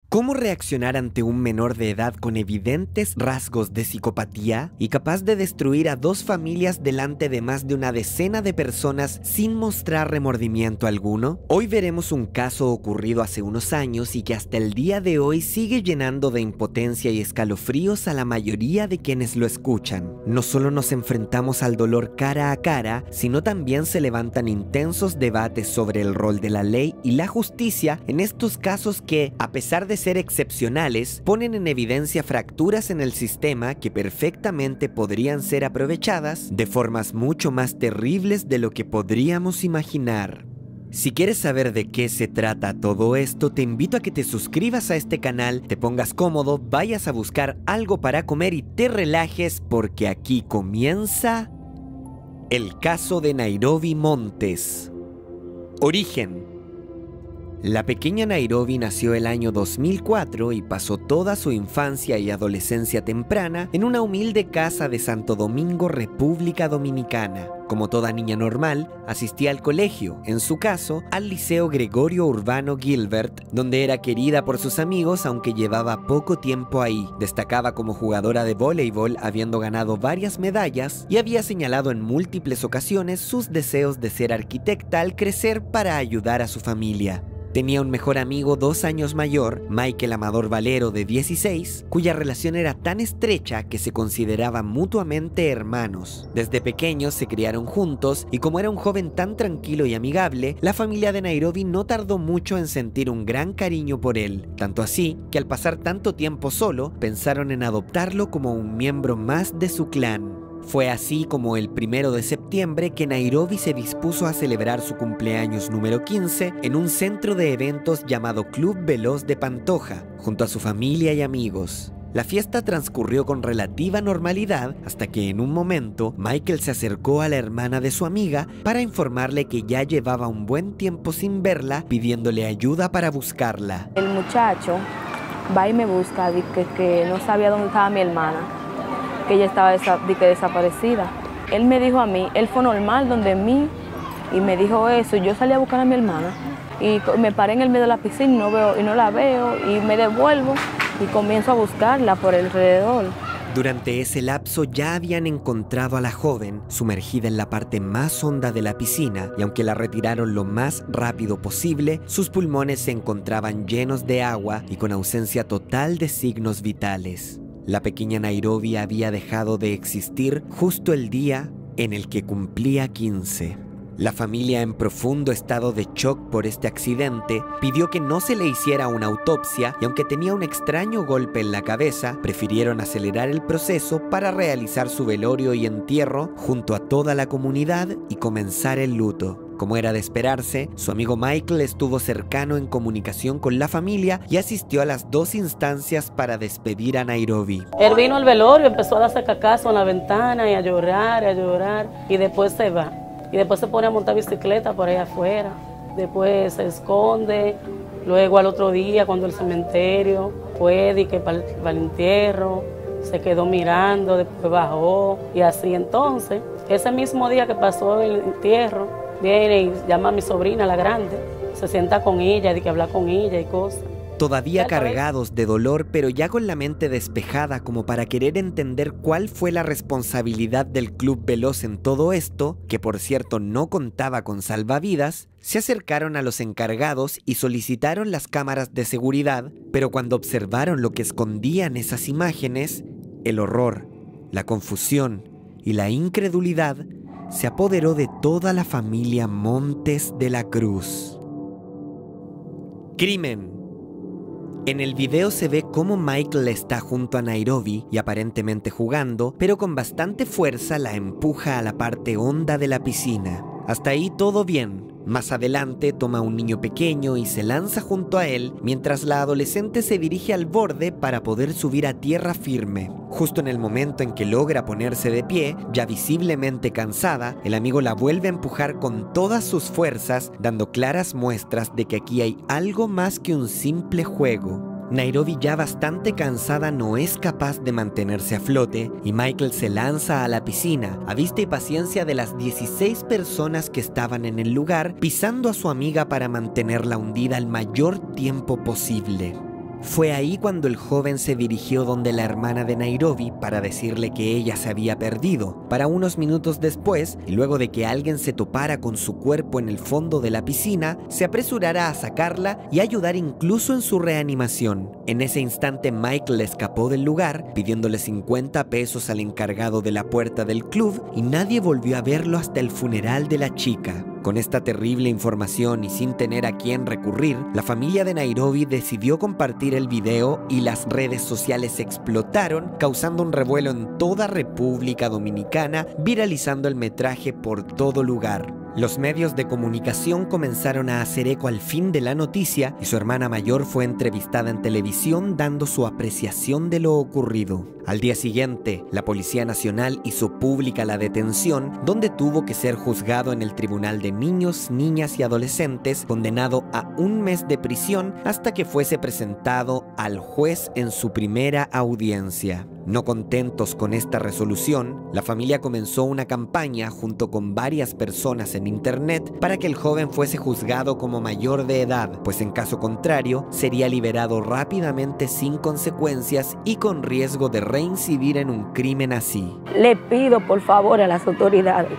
¿Cómo reaccionar ante un menor de edad con evidentes rasgos de psicopatía y capaz de destruir a dos familias delante de más de una decena de personas sin mostrar remordimiento alguno? Hoy veremos un caso ocurrido hace unos años y que hasta el día de hoy sigue llenando de impotencia y escalofríos a la mayoría de quienes lo escuchan. No solo nos enfrentamos al dolor cara a cara, sino también se levantan intensos debates sobre el rol de la ley y la justicia en estos casos que, a pesar de ser excepcionales, ponen en evidencia fracturas en el sistema que perfectamente podrían ser aprovechadas de formas mucho más terribles de lo que podríamos imaginar. Si quieres saber de qué se trata todo esto, te invito a que te suscribas a este canal, te pongas cómodo, vayas a buscar algo para comer y te relajes porque aquí comienza el caso de Nairobi Montes. Origen. La pequeña Nairobi nació el año 2004 y pasó toda su infancia y adolescencia temprana en una humilde casa de Santo Domingo, República Dominicana. Como toda niña normal, asistía al colegio, en su caso, al Liceo Gregorio Urbano Gilbert, donde era querida por sus amigos aunque llevaba poco tiempo ahí. Destacaba como jugadora de voleibol, habiendo ganado varias medallas, y había señalado en múltiples ocasiones sus deseos de ser arquitecta al crecer para ayudar a su familia. Tenía un mejor amigo 2 años mayor, Michael Amador Valero, de 16, cuya relación era tan estrecha que se consideraban mutuamente hermanos. Desde pequeños se criaron juntos y como era un joven tan tranquilo y amigable, la familia de Nairobi no tardó mucho en sentir un gran cariño por él. Tanto así que al pasar tanto tiempo solo, pensaron en adoptarlo como un miembro más de su clan. Fue así como el 1 de septiembre que Nairobi se dispuso a celebrar su cumpleaños número 15 en un centro de eventos llamado Club Veloz de Pantoja, junto a su familia y amigos. La fiesta transcurrió con relativa normalidad hasta que en un momento Michael se acercó a la hermana de su amiga para informarle que ya llevaba un buen tiempo sin verla, pidiéndole ayuda para buscarla. El muchacho va y me busca, que no sabía dónde estaba mi hermana, que ella estaba desaparecida. Él me dijo a mí, él fue normal donde mí y me dijo eso. Yo salí a buscar a mi hermana y me paré en el medio de la piscina y no la veo y me devuelvo y comienzo a buscarla por alrededor. Durante ese lapso ya habían encontrado a la joven sumergida en la parte más honda de la piscina y aunque la retiraron lo más rápido posible, sus pulmones se encontraban llenos de agua y con ausencia total de signos vitales. La pequeña Nairobi había dejado de existir justo el día en el que cumplía 15. La familia, en profundo estado de shock por este accidente, pidió que no se le hiciera una autopsia y aunque tenía un extraño golpe en la cabeza, prefirieron acelerar el proceso para realizar su velorio y entierro junto a toda la comunidad y comenzar el luto. Como era de esperarse, su amigo Michael estuvo cercano en comunicación con la familia y asistió a las 2 instancias para despedir a Nairobi. Él vino al velorio, empezó a darse cacazo en la ventana y a llorar, y después se va. Y después se pone a montar bicicleta por ahí afuera. Después se esconde. Luego al otro día, cuando el cementerio fue y que para el entierro, se quedó mirando, después bajó. Y así entonces, ese mismo día que pasó el entierro, viene y llama a mi sobrina, la grande, se sienta con ella, de que habla con ella y cosas. Todavía cargados de dolor, pero ya con la mente despejada como para querer entender cuál fue la responsabilidad del Club Veloz en todo esto, que por cierto no contaba con salvavidas, se acercaron a los encargados y solicitaron las cámaras de seguridad, pero cuando observaron lo que escondían esas imágenes, el horror, la confusión y la incredulidad se apoderó de toda la familia Montes de la Cruz. Crimen. En el video se ve cómo Michael está junto a Nairobi y aparentemente jugando, pero con bastante fuerza la empuja a la parte honda de la piscina. Hasta ahí todo bien. Más adelante toma a un niño pequeño y se lanza junto a él, mientras la adolescente se dirige al borde para poder subir a tierra firme. Justo en el momento en que logra ponerse de pie, ya visiblemente cansada, el amigo la vuelve a empujar con todas sus fuerzas, dando claras muestras de que aquí hay algo más que un simple juego. Nairobi, ya bastante cansada, no es capaz de mantenerse a flote y Michael se lanza a la piscina, a vista y paciencia de las 16 personas que estaban en el lugar, pisando a su amiga para mantenerla hundida el mayor tiempo posible. Fue ahí cuando el joven se dirigió donde la hermana de Nairobi para decirle que ella se había perdido, para unos minutos después, y luego de que alguien se topara con su cuerpo en el fondo de la piscina, se apresurara a sacarla y ayudar incluso en su reanimación. En ese instante Michael escapó del lugar, pidiéndole 50 pesos al encargado de la puerta del club, y nadie volvió a verlo hasta el funeral de la chica. Con esta terrible información y sin tener a quién recurrir, la familia de Nairobi decidió compartir el video y las redes sociales explotaron, causando un revuelo en toda República Dominicana, viralizando el metraje por todo lugar. Los medios de comunicación comenzaron a hacer eco al fin de la noticia y su hermana mayor fue entrevistada en televisión dando su apreciación de lo ocurrido. Al día siguiente, la Policía Nacional hizo pública la detención, donde tuvo que ser juzgado en el Tribunal de Niños, Niñas y Adolescentes, condenado a 1 mes de prisión hasta que fuese presentado al juez en su primera audiencia. No contentos con esta resolución, la familia comenzó una campaña junto con varias personas en internet para que el joven fuese juzgado como mayor de edad, pues en caso contrario sería liberado rápidamente sin consecuencias y con riesgo de reincidir en un crimen así. Le pido por favor a las autoridades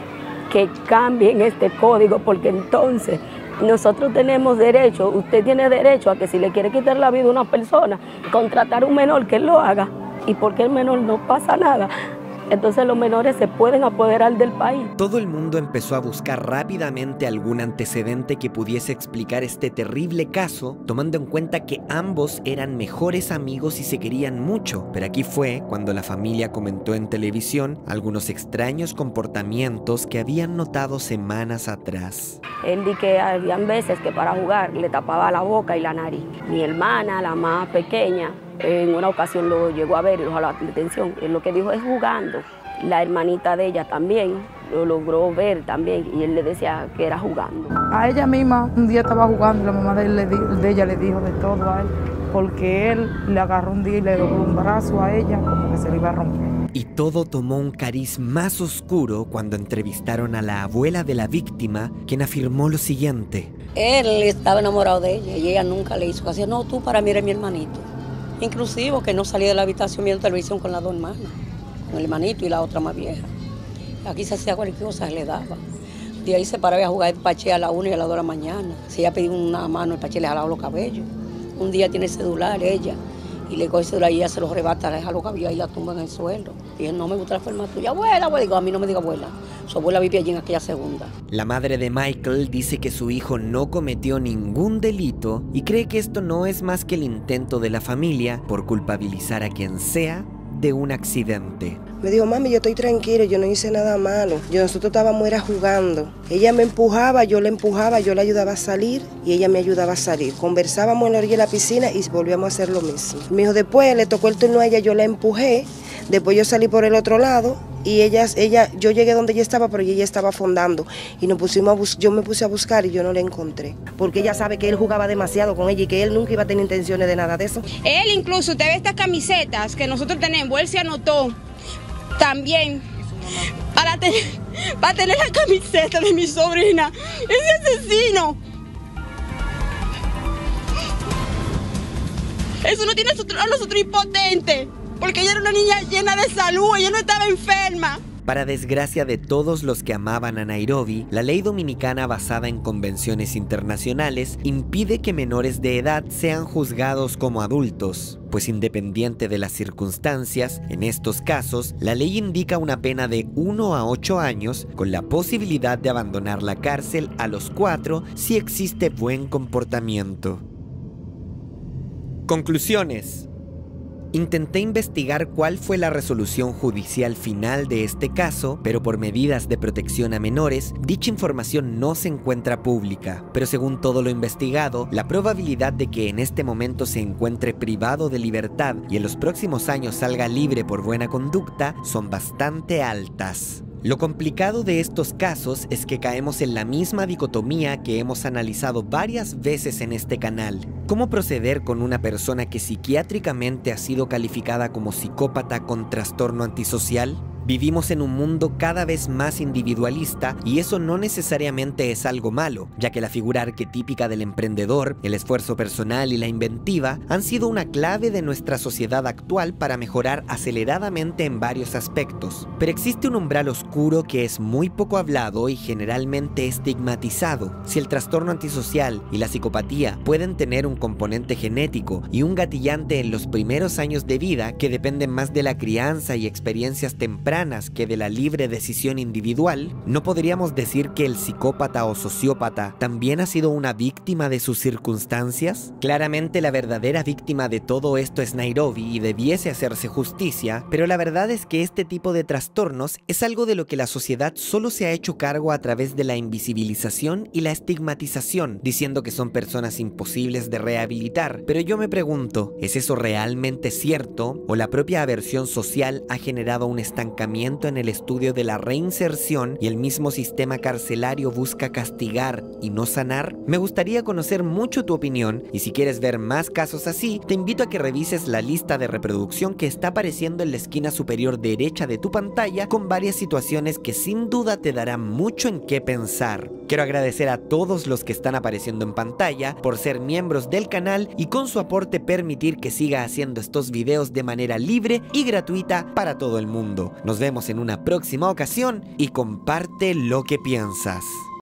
que cambien este código, porque entonces nosotros tenemos derecho, usted tiene derecho a que si le quiere quitar la vida a una persona, contratar a un menor que lo haga. Y porque el menor no pasa nada, entonces los menores se pueden apoderar del país. Todo el mundo empezó a buscar rápidamente algún antecedente que pudiese explicar este terrible caso, tomando en cuenta que ambos eran mejores amigos y se querían mucho. Pero aquí fue cuando la familia comentó en televisión algunos extraños comportamientos que habían notado semanas atrás. Él dijo que habían veces que para jugar le tapaba la boca y la nariz. Mi hermana, la más pequeña, en una ocasión lo llegó a ver y lo jaló la atención. Él lo que dijo es jugando. La hermanita de ella también lo logró ver también y él le decía que era jugando. A ella misma un día estaba jugando y la mamá de ella le dijo de todo a él, porque él le agarró un día y le dobló un brazo a ella como que se le iba a romper. Y todo tomó un cariz más oscuro cuando entrevistaron a la abuela de la víctima, quien afirmó lo siguiente. Él estaba enamorado de ella y ella nunca le hizo caso. No, tú para mí eres mi hermanito. Inclusive que no salía de la habitación viendo televisión con las 2 hermanas, con el hermanito y la otra más vieja. Aquí se hacía cualquier cosa, le daba. De ahí se paraba a jugar el paché a la 1 y a las 2 de la mañana. Si ella pedía una mano, el paché le jalaba los cabellos. Un día tiene el celular ella, y le coge el celular y ella se lo arrebata, le jala los cabellos y la tumba en el suelo. Y él, no me gusta la forma tuya, abuela, abuela. Digo, a mí no me diga abuela. Su abuela vivía allí en aquella segunda. La madre de Michael dice que su hijo no cometió ningún delito y cree que esto no es más que el intento de la familia por culpabilizar a quien sea de un accidente. Me dijo, mami, yo estoy tranquila, yo no hice nada malo. Nosotros estábamos era jugando. Ella me empujaba, yo le ayudaba a salir y ella me ayudaba a salir. Conversábamos en la orilla de la piscina y volvíamos a hacer lo mismo. Me dijo, después le tocó el turno a ella, yo la empujé. Después yo salí por el otro lado y yo llegué donde ella estaba, pero ella estaba fondando. Y yo me puse a buscar y yo no la encontré. Porque ella sabe que él jugaba demasiado con ella y que él nunca iba a tener intenciones de nada de eso. Él incluso, usted ve estas camisetas que nosotros tenemos, él se anotó también para tener la camiseta de mi sobrina. Ese asesino. Eso no tiene a nosotros impotentes. Porque ella era una niña llena de salud, ella no estaba enferma. Para desgracia de todos los que amaban a Nairobi, la ley dominicana basada en convenciones internacionales impide que menores de edad sean juzgados como adultos, pues independiente de las circunstancias, en estos casos, la ley indica una pena de 1 a 8 años con la posibilidad de abandonar la cárcel a los 4 si existe buen comportamiento. Conclusiones. Intenté investigar cuál fue la resolución judicial final de este caso, pero por medidas de protección a menores, dicha información no se encuentra pública. Pero según todo lo investigado, la probabilidad de que en este momento se encuentre privado de libertad y en los próximos años salga libre por buena conducta son bastante altas. Lo complicado de estos casos es que caemos en la misma dicotomía que hemos analizado varias veces en este canal. ¿Cómo proceder con una persona que psiquiátricamente ha sido calificada como psicópata con trastorno antisocial? Vivimos en un mundo cada vez más individualista y eso no necesariamente es algo malo, ya que la figura arquetípica del emprendedor, el esfuerzo personal y la inventiva han sido una clave de nuestra sociedad actual para mejorar aceleradamente en varios aspectos. Pero existe un umbral oscuro que es muy poco hablado y generalmente estigmatizado. Si el trastorno antisocial y la psicopatía pueden tener un componente genético y un gatillante en los primeros años de vida que dependen más de la crianza y experiencias tempranas que de la libre decisión individual, ¿no podríamos decir que el psicópata o sociópata también ha sido una víctima de sus circunstancias? Claramente la verdadera víctima de todo esto es Nairobi y debiese hacerse justicia, pero la verdad es que este tipo de trastornos es algo de lo que la sociedad solo se ha hecho cargo a través de la invisibilización y la estigmatización, diciendo que son personas imposibles de rehabilitar. Pero yo me pregunto, ¿es eso realmente cierto? ¿O la propia aversión social ha generado un estancamiento en el estudio de la reinserción y el mismo sistema carcelario busca castigar y no sanar? Me gustaría conocer mucho tu opinión y si quieres ver más casos así, te invito a que revises la lista de reproducción que está apareciendo en la esquina superior derecha de tu pantalla con varias situaciones que sin duda te darán mucho en qué pensar. Quiero agradecer a todos los que están apareciendo en pantalla por ser miembros del canal y con su aporte permitir que siga haciendo estos videos de manera libre y gratuita para todo el mundo. Nos vemos en una próxima ocasión y comparte lo que piensas.